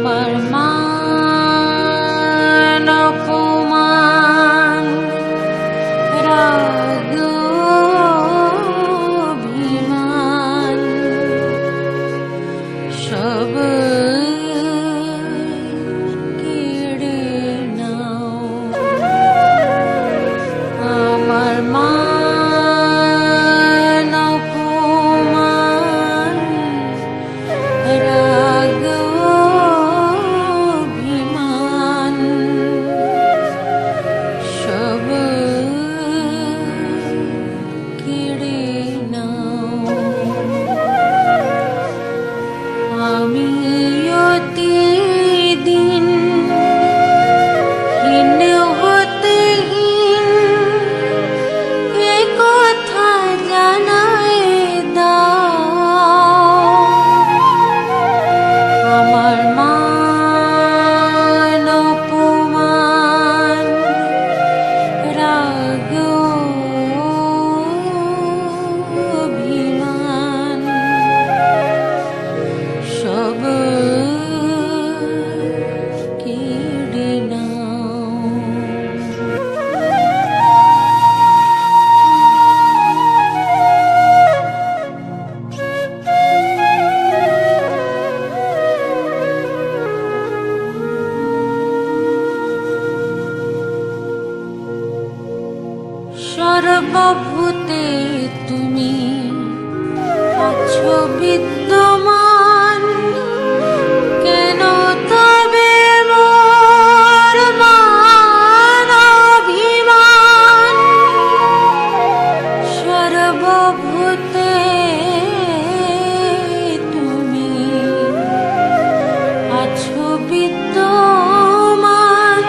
আমার মান অপমান রাগ অভিমান সব কেড়ে নাও। আমার মান অপমান রাগ অভিমান সব কেড়ে নাও। আমি অতি দিন হীন হতে হীন এ কথা জানায় দাও। আমার মান অপমান রাগ অভিমান সব কেড়ে নাও। সর্বভূতে তুমি আছো বিদ্যমান, কেন তবে মোর মান অভিমান? সর্বভূতে তুমি আছো বিদ্যমান,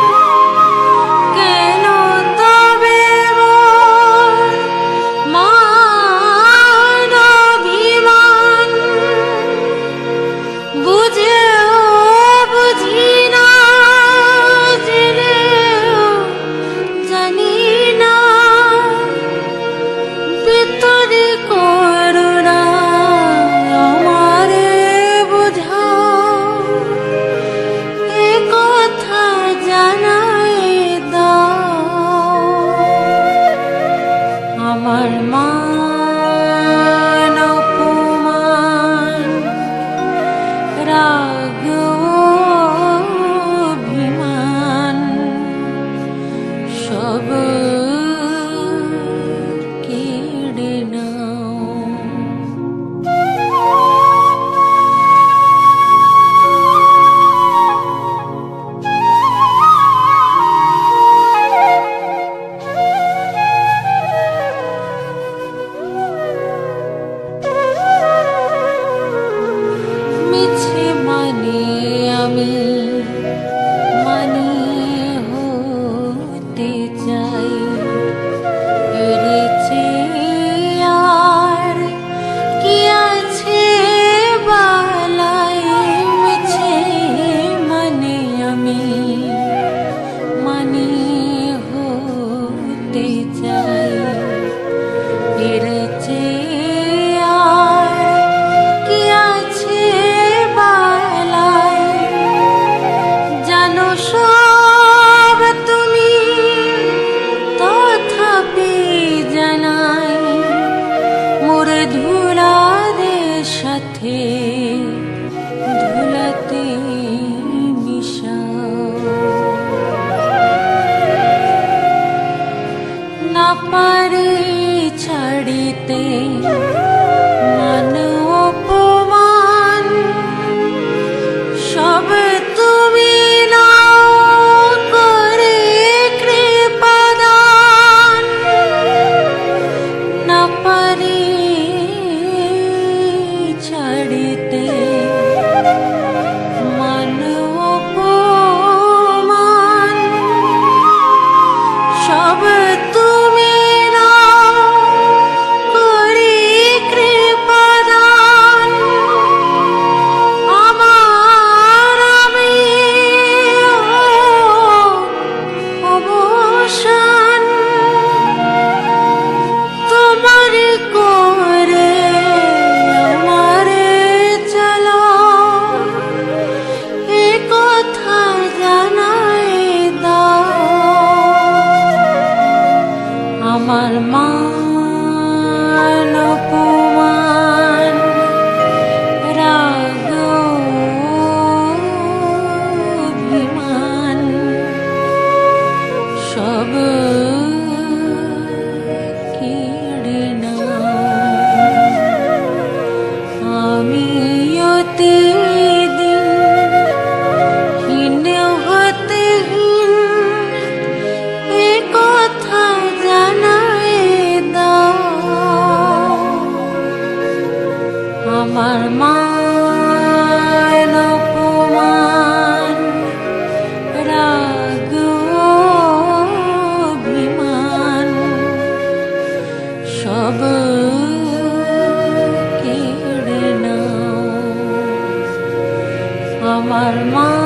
কেন তবে মোর মান অভিমান? বুঝেও বুঝি না, জেনেও জানি না, ভিতরে করুণা আমারে বুঝাও, এ কথা জানায় দাও। আমার মান অপমান রাগ অভিমান সব কেড়ে নাও। মিছে মানে আমি মানি হতে চাই, এড়েছে আর কি আছে বালাই? মিছে মানে আমি মানি হতে চাই, এড়েছে আর কি আছে বালাই? জানো সব তুমি, তথাপি জানাই মোর ধুলাদের সাথে ধুলাতে মিশাও। না পারি ছাড়িতে মান অপমান, সব তুমি নাও করে কৃপাদান। না পারি ছাড়িতে প্রতিদিন হীনেও গতিহীন এ কথা জানায় দাও। আমার মান অপমান রাগ অভিমান সব কেড়ে নাও। আমার মা